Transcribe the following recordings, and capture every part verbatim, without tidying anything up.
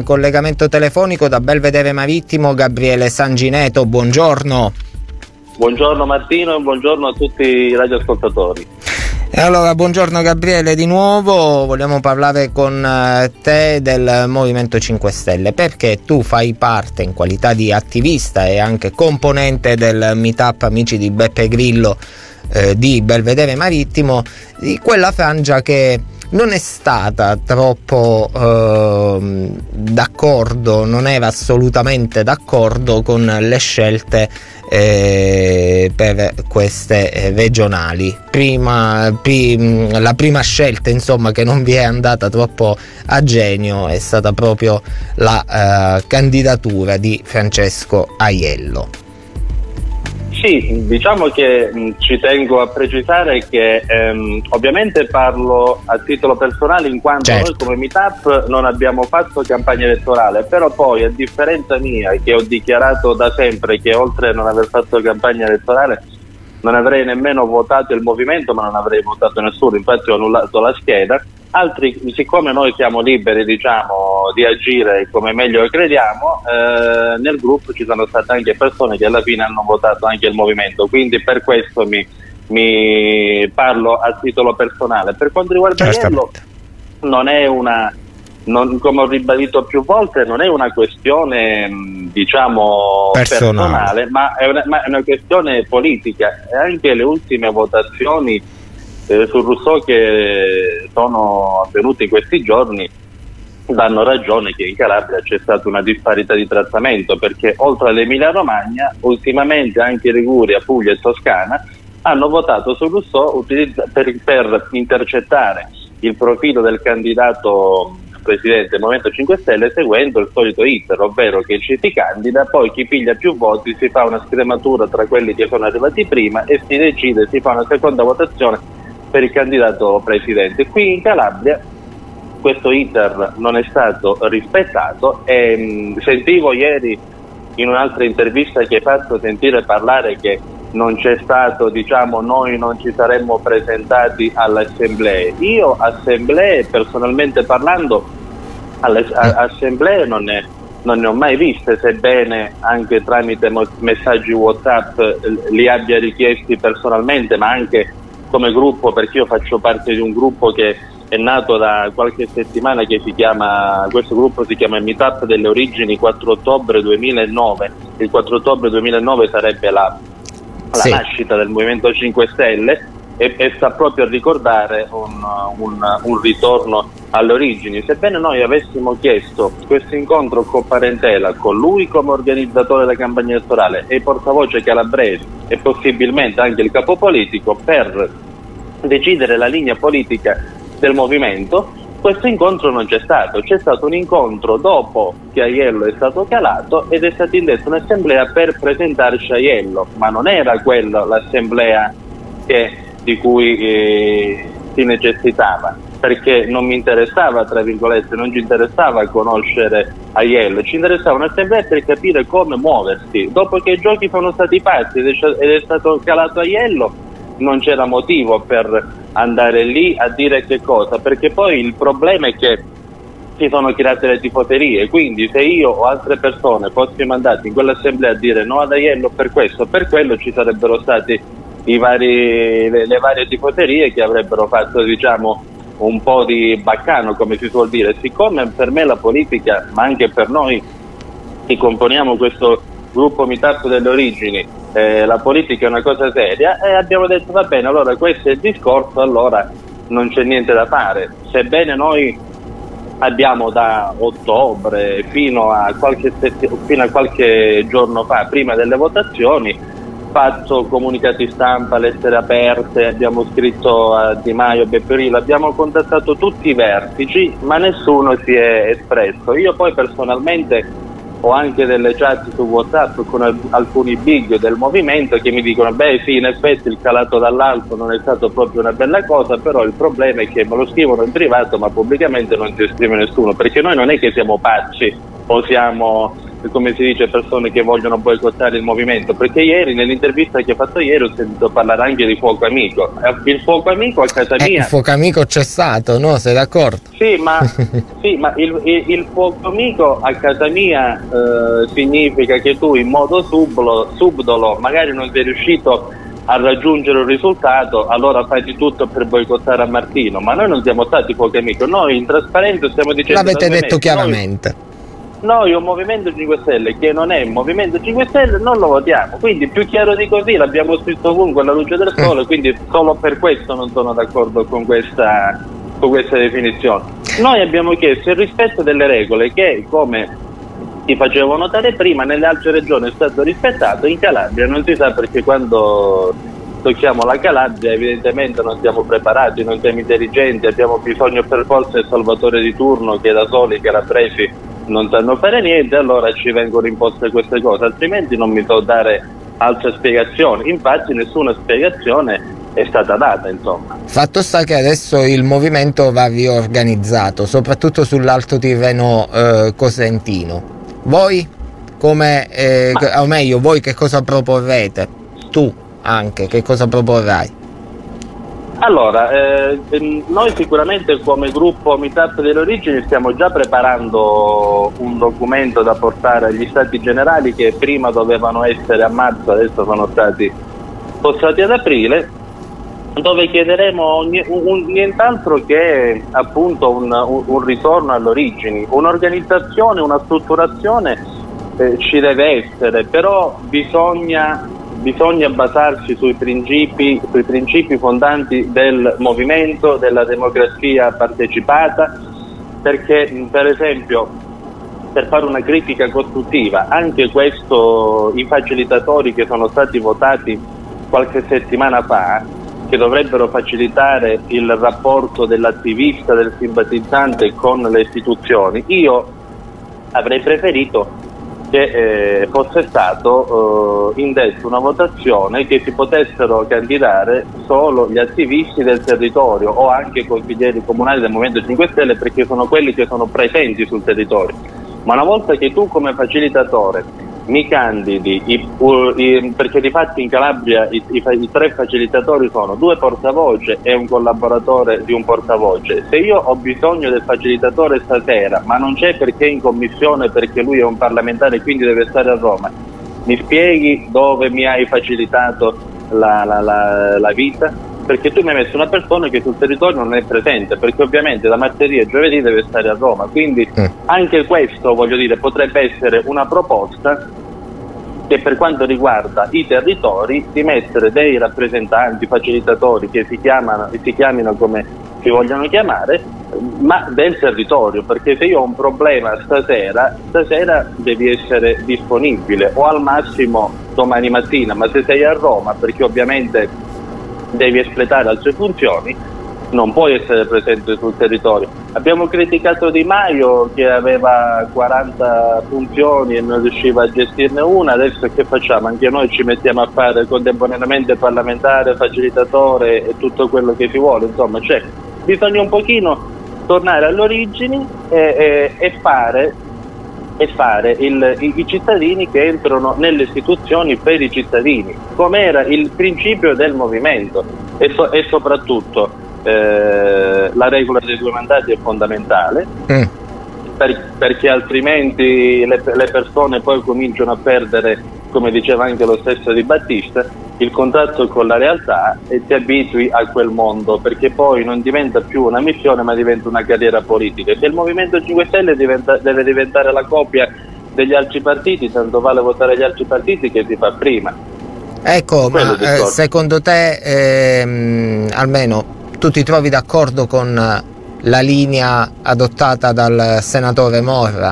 collegamento telefonico da Belvedere Marittimo Gabriele Sangineto. Buongiorno. Buongiorno Martino e buongiorno a tutti i radioascoltatori. E allora, buongiorno Gabriele di nuovo. Vogliamo parlare con te del Movimento cinque Stelle, perché tu fai parte, in qualità di attivista e anche componente del Meetup Amici di Beppe Grillo eh, di Belvedere Marittimo, di quella frangia che non è stata troppo eh, d'accordo, non era assolutamente d'accordo con le scelte eh, per queste eh, regionali. Prima, prim, la prima scelta, insomma, che non vi è andata troppo a genio è stata proprio la eh, candidatura di Francesco Aiello. Sì, diciamo che mh, ci tengo a precisare che ehm, ovviamente parlo a titolo personale, in quanto certo. Noi come Meetup non abbiamo fatto campagna elettorale, però poi, a differenza mia, che ho dichiarato da sempre che oltre a non aver fatto campagna elettorale non avrei nemmeno votato il movimento, ma non avrei votato nessuno, infatti ho annullato la scheda. Altri, siccome noi siamo liberi, diciamo, di agire come meglio crediamo, eh, nel gruppo ci sono state anche persone che alla fine hanno votato anche il movimento, quindi per questo mi, mi parlo a titolo personale. Per quanto riguarda Aiello, non è una, non, come ho ribadito più volte, non è una questione, diciamo, personale, personale ma, è una, ma è una questione politica, e anche le ultime votazioni su Rousseau che sono avvenute in questi giorni danno ragione che in Calabria c'è stata una disparità di trattamento, perché oltre all'Emilia Romagna ultimamente anche Liguria, Puglia e Toscana hanno votato su Rousseau per, per intercettare il profilo del candidato presidente del Movimento cinque Stelle, seguendo il solito iter, ovvero che ci si candida, poi chi piglia più voti si fa una scrematura tra quelli che sono arrivati prima e si decide, si fa una seconda votazione per il candidato presidente. Qui in Calabria questo iter non è stato rispettato e mh, sentivo ieri in un'altra intervista che hai fatto sentire parlare che non c'è stato, diciamo, noi non ci saremmo presentati alle assemblee. Io assemblee, personalmente parlando, alle a, assemblee non ne, non ne ho mai viste, sebbene anche tramite mo- messaggi WhatsApp eh, li abbia richiesti personalmente, ma anche come gruppo, perché io faccio parte di un gruppo che è nato da qualche settimana, che si chiama, questo gruppo si chiama Meetup delle Origini quattro ottobre duemilanove. Il quattro ottobre duemilanove sarebbe la, la sì. nascita del Movimento cinque Stelle e, e sta proprio a ricordare un, un, un ritorno alle origini. Sebbene noi avessimo chiesto questo incontro con parentela, con lui come organizzatore della campagna elettorale e i portavoce calabresi e possibilmente anche il capo politico per decidere la linea politica del movimento, questo incontro non c'è stato. C'è stato un incontro dopo che Aiello è stato calato ed è stata indetta un'assemblea per presentarci Aiello, ma non era quella l'assemblea che, di cui eh, si necessitava, perché non mi interessava, tra virgolette, non ci interessava conoscere Aiello, ci interessava un'assemblea per capire come muoversi. Dopo che i giochi sono stati fatti ed è stato calato Aiello, non c'era motivo per andare lì a dire che cosa, perché poi il problema è che si sono create le tifoserie, quindi se io o altre persone fossimo andati in quell'assemblea a dire no ad Aiello per questo o per quello, ci sarebbero stati i vari, le, le varie tifoserie che avrebbero fatto, diciamo, un po' di baccano, come si suol dire. Siccome per me la politica, ma anche per noi che componiamo questo gruppo Meetup delle Origini, eh, la politica è una cosa seria, e abbiamo detto va bene, allora questo è il discorso, allora non c'è niente da fare. Sebbene noi abbiamo da ottobre fino a qualche, fino a qualche giorno fa, prima delle votazioni, fatto comunicati stampa, lettere aperte, abbiamo scritto a Di Maio, Beppe Grillo, abbiamo contattato tutti i vertici, ma nessuno si è espresso. Io poi personalmente ho anche delle chat su WhatsApp con al- alcuni big del movimento che mi dicono beh sì, in effetti il calato dall'alto non è stato proprio una bella cosa, però il problema è che me lo scrivono in privato ma pubblicamente non si esprime nessuno, perché noi non è che siamo pazzi o siamo come si dice, persone che vogliono boicottare il movimento, perché ieri, nell'intervista che ho fatto ieri, ho sentito parlare anche di fuoco amico. Il fuoco amico a casa mia... Eh, il fuoco amico c'è stato, no? Sei d'accordo? Sì, ma, sì, ma il, il, il fuoco amico a casa mia eh, significa che tu in modo subdolo, subdolo magari non sei riuscito a raggiungere un risultato, allora fai di tutto per boicottare a Martino. Ma noi non siamo stati fuoco amico, noi in trasparenza stiamo dicendo... L'avete detto chiaramente. Noi, noi un Movimento cinque Stelle che non è Movimento cinque Stelle non lo votiamo, quindi più chiaro di così, l'abbiamo scritto ovunque alla luce del sole, quindi solo per questo non sono d'accordo con questa, con questa definizione. Noi abbiamo chiesto il rispetto delle regole che, come ti facevo notare prima, nelle altre regioni è stato rispettato, in Calabria non si sa, perché quando tocchiamo la Calabria evidentemente non siamo preparati, non siamo intelligenti, abbiamo bisogno per forza del salvatore di turno che da soli calabresi non sanno fare niente, allora ci vengono imposte queste cose, altrimenti non mi so dare altre spiegazioni. Infatti nessuna spiegazione è stata data, insomma. Fatto sta che adesso il movimento va riorganizzato, soprattutto sull'Alto Tirreno eh, Cosentino. Voi come, eh, Ma... o meglio, voi che cosa proporrete? Tu anche, che cosa proporrai? Allora, eh, noi sicuramente come gruppo Meetup delle Origini stiamo già preparando un documento da portare agli Stati Generali che prima dovevano essere a marzo, adesso sono stati spostati ad aprile, dove chiederemo un, un, nient'altro che appunto un, un, un ritorno alle origini, un'organizzazione, una strutturazione eh, ci deve essere, però bisogna, bisogna basarsi sui principi, sui principi fondanti del movimento, della democrazia partecipata, perché per esempio, per fare una critica costruttiva, anche questo, i facilitatori che sono stati votati qualche settimana fa, che dovrebbero facilitare il rapporto dell'attivista, del simpatizzante con le istituzioni, io avrei preferito che eh, fosse stato eh, indetto una votazione che si potessero candidare solo gli attivisti del territorio o anche i consiglieri comunali del Movimento cinque Stelle, perché sono quelli che sono presenti sul territorio. Ma una volta che tu come facilitatore mi candidi, i, i, perché di fatti in Calabria i, i, i tre facilitatori sono due portavoce e un collaboratore di un portavoce. Se io ho bisogno del facilitatore stasera, ma non c'è perché in commissione, perché lui è un parlamentare e quindi deve stare a Roma, mi spieghi dove mi hai facilitato la, la, la, la vita? Perché tu mi hai messo una persona che sul territorio non è presente, perché ovviamente da martedì e giovedì deve stare a Roma, quindi anche questo, voglio dire, potrebbe essere una proposta che per quanto riguarda i territori, di mettere dei rappresentanti, facilitatori che si chiamano, si chiamino come si vogliono chiamare, ma del territorio, perché se io ho un problema stasera, stasera devi essere disponibile o al massimo domani mattina, ma se sei a Roma, perché ovviamente devi espletare altre funzioni, non puoi essere presente sul territorio. Abbiamo criticato Di Maio che aveva quaranta funzioni e non riusciva a gestirne una, adesso che facciamo? Anche noi ci mettiamo a fare contemporaneamente parlamentare, facilitatore e tutto quello che si vuole, insomma, cioè, bisogna un pochino tornare alle origini e, e, e fare, e fare il, i, i cittadini che entrano nelle istituzioni per i cittadini, come era il principio del movimento, e, so, e soprattutto Eh, la regola dei due mandati è fondamentale, mm. per, perché altrimenti le, le persone poi cominciano a perdere, come diceva anche lo stesso Di Battista, il contatto con la realtà e ti abitui a quel mondo, perché poi non diventa più una missione ma diventa una carriera politica. Se il Movimento cinque Stelle diventa, deve diventare la copia degli altri partiti, tanto vale votare gli altri partiti che si fa prima. Ecco, ma eh, secondo te ehm, almeno tu ti trovi d'accordo con la linea adottata dal senatore Morra?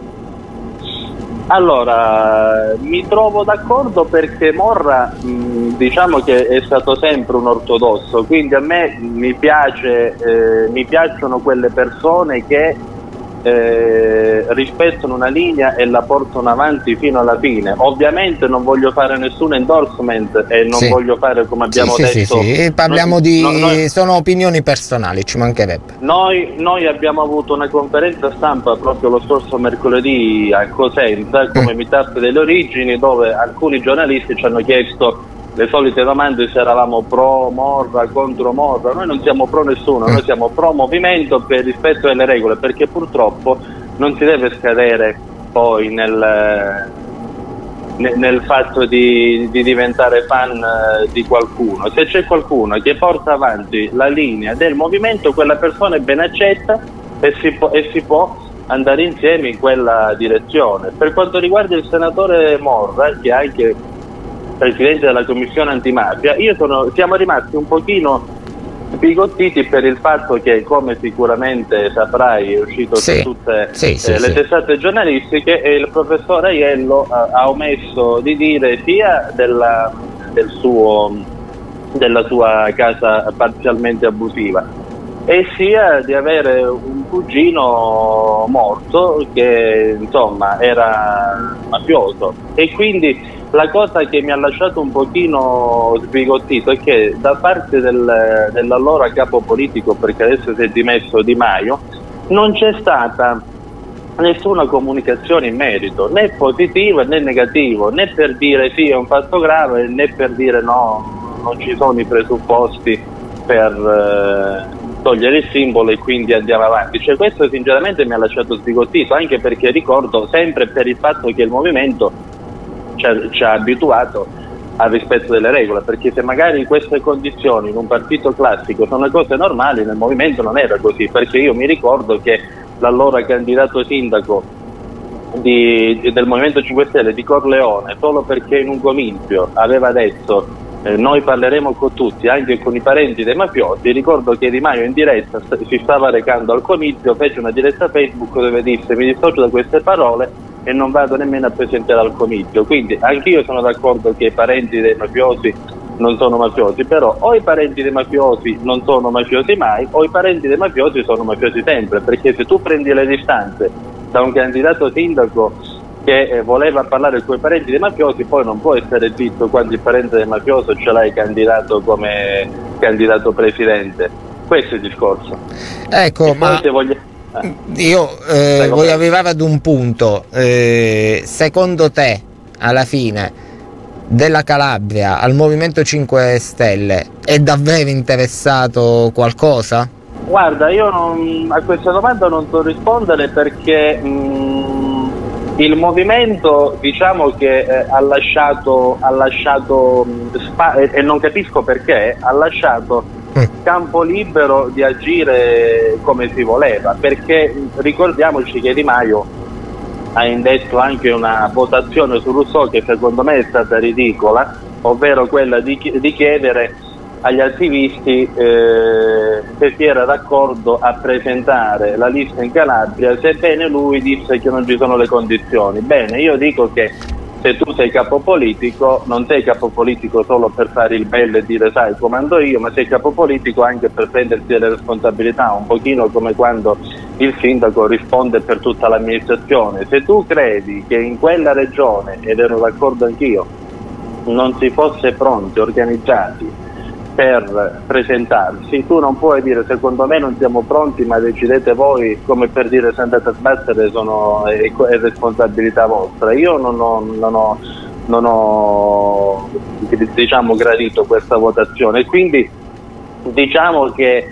Allora, mi trovo d'accordo perché Morra mh, diciamo che è stato sempre un ortodosso, quindi a me mi piace, eh, mi piacciono quelle persone che eh, rispettano una linea e la portano avanti fino alla fine. Ovviamente non voglio fare nessun endorsement e non sì. voglio fare, come abbiamo sì, detto, sì, sì. Parliamo noi, di no, noi, sono opinioni personali, ci mancherebbe. Noi, noi abbiamo avuto una conferenza stampa proprio lo scorso mercoledì a Cosenza come mm. meetup delle origini, dove alcuni giornalisti ci hanno chiesto le solite domande se eravamo pro Morra, contro Morra. Noi non siamo pro nessuno, noi siamo pro movimento per rispetto delle regole, perché purtroppo non si deve scadere poi nel, nel, nel fatto di, di diventare fan di qualcuno. Se c'è qualcuno che porta avanti la linea del movimento, quella persona è ben accetta e si può, e si può andare insieme in quella direzione. Per quanto riguarda il senatore Morra, che è anche presidente della commissione antimafia, io sono, siamo rimasti un pochino bigottiti per il fatto che, come sicuramente saprai, è uscito sì, su tutte sì, sì, eh, le sì. testate giornalistiche, e il professor Aiello ha, ha omesso di dire sia della, del suo, della sua casa parzialmente abusiva, e sia di avere un cugino morto che insomma era mafioso. E quindi la cosa che mi ha lasciato un pochino sbigottito è che da parte del, dell'allora capo politico, perché adesso si è dimesso Di Maio, non c'è stata nessuna comunicazione in merito, né positiva né negativo, né per dire sì è un fatto grave, né per dire no, non ci sono i presupposti per eh, togliere il simbolo e quindi andiamo avanti. Cioè, questo sinceramente mi ha lasciato sbigottito, anche perché ricordo sempre, per il fatto che il movimento ci ha, ci ha abituato al rispetto delle regole, perché se magari queste condizioni in un partito classico sono cose normali, nel movimento non era così, perché io mi ricordo che l'allora candidato sindaco di, del Movimento cinque Stelle di Corleone, solo perché in un comizio aveva detto eh, noi parleremo con tutti, anche con i parenti dei mafiosi, ricordo che Di Maio in diretta st- si stava recando al comizio, fece una diretta Facebook dove disse mi dissocio da queste parole e non vado nemmeno a presentare al comizio. Quindi anch'io sono d'accordo che i parenti dei mafiosi non sono mafiosi, però o i parenti dei mafiosi non sono mafiosi mai, o i parenti dei mafiosi sono mafiosi sempre, perché se tu prendi le distanze da un candidato sindaco che eh, voleva parlare con i parenti dei mafiosi, poi non può essere zitto quando il parente del mafioso ce l'hai candidato come candidato presidente. Questo è il discorso. Ecco, ma voglio... eh. io eh, voglio arrivare ad un punto. Eh, secondo te, alla fine, della Calabria al Movimento cinque Stelle è davvero interessato qualcosa? Guarda, io non, a questa domanda non so rispondere, perché mh, il movimento, diciamo che eh, ha lasciato, ha lasciato mh, spa- e, e non capisco perché, ha lasciato mm. campo libero di agire come si voleva, perché mh, ricordiamoci che Di Maio ha indetto anche una votazione su Rousseau che secondo me è stata ridicola, ovvero quella di, di chiedere agli attivisti eh, se si era d'accordo a presentare la lista in Calabria, sebbene lui disse che non ci sono le condizioni. Bene, io dico che se tu sei capo politico, non sei capo politico solo per fare il bello e dire sai comando io, ma sei capo politico anche per prendersi delle responsabilità, un pochino come quando il sindaco risponde per tutta l'amministrazione. Se tu credi che in quella regione, ed ero d'accordo anch'io, non si fosse pronti, organizzati per presentarsi, tu non puoi dire secondo me non siamo pronti ma decidete voi, come per dire se andate a sbattere sono, è, è responsabilità vostra. Io non ho, non ho, non ho diciamo gradito questa votazione, quindi diciamo che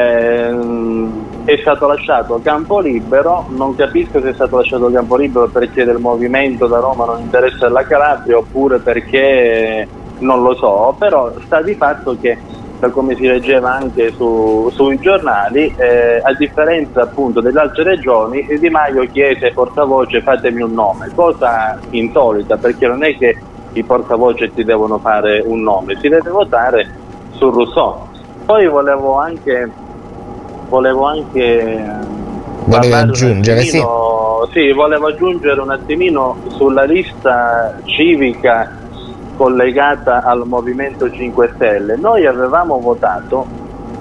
ehm, è stato lasciato campo libero. Non capisco se è stato lasciato campo libero perché del movimento da Roma non interessa la Calabria oppure perché non lo so, però sta di fatto che, da come si leggeva anche su, sui giornali, eh, a differenza appunto delle altre regioni, Di Maio chiese portavoce fatemi un nome, cosa insolita perché non è che i portavoce ti devono fare un nome, si deve votare su Rousseau. Poi volevo anche volevo anche volevo aggiungere sì. sì, volevo aggiungere un attimino sulla lista civica collegata al Movimento cinque Stelle. Noi avevamo votato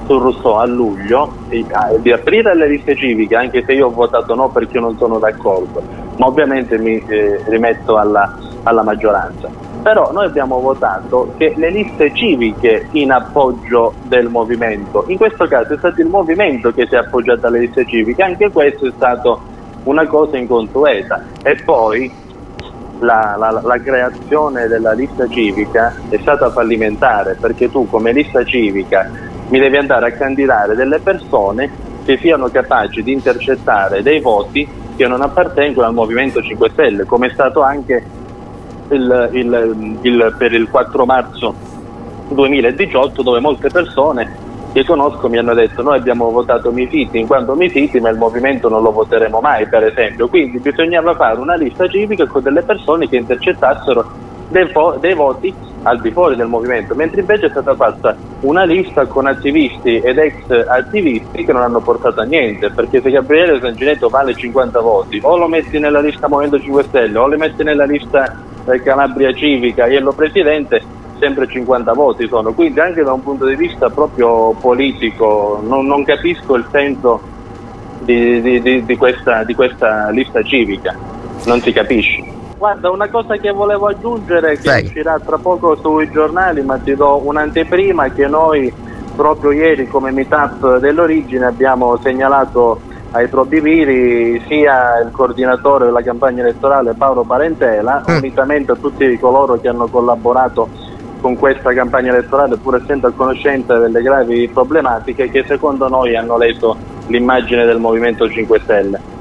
su Rousseau a luglio di aprire le liste civiche, anche se io ho votato no perché non sono d'accordo, ma ovviamente mi eh, rimetto alla, alla maggioranza. Però noi abbiamo votato che le liste civiche in appoggio del movimento, in questo caso è stato il movimento che si è appoggiato alle liste civiche, anche questo è stato una cosa inconsueta. E poi la, la, la creazione della lista civica è stata fallimentare, perché tu come lista civica mi devi andare a candidare delle persone che siano capaci di intercettare dei voti che non appartengono al Movimento cinque Stelle, come è stato anche il, il, il, per il quattro marzo duemiladiciotto, dove molte persone che conosco mi hanno detto noi abbiamo votato Mifiti in quanto Mifiti, ma il movimento non lo voteremo mai, per esempio. Quindi bisognava fare una lista civica con delle persone che intercettassero dei, dei voti al di fuori del movimento, mentre invece è stata fatta una lista con attivisti ed ex attivisti che non hanno portato a niente, perché se Gabriele Sanginetto vale cinquanta voti, o lo metti nella lista Movimento cinque Stelle o lo metti nella lista eh, Calabria Civica, Iello Presidente, sempre cinquanta voti sono. Quindi anche da un punto di vista proprio politico non, non capisco il senso di, di, di, di, questa, di questa lista civica, non si capisce. Guarda, una cosa che volevo aggiungere, che Sei. uscirà tra poco sui giornali, ma ti do un'anteprima, che noi proprio ieri come meetup dell'Origine abbiamo segnalato ai probiviri sia il coordinatore della campagna elettorale Paolo Parentela, mm. unitamente a tutti coloro che hanno collaborato con questa campagna elettorale, pur essendo a conoscenza delle gravi problematiche che secondo noi hanno leso l'immagine del Movimento cinque Stelle.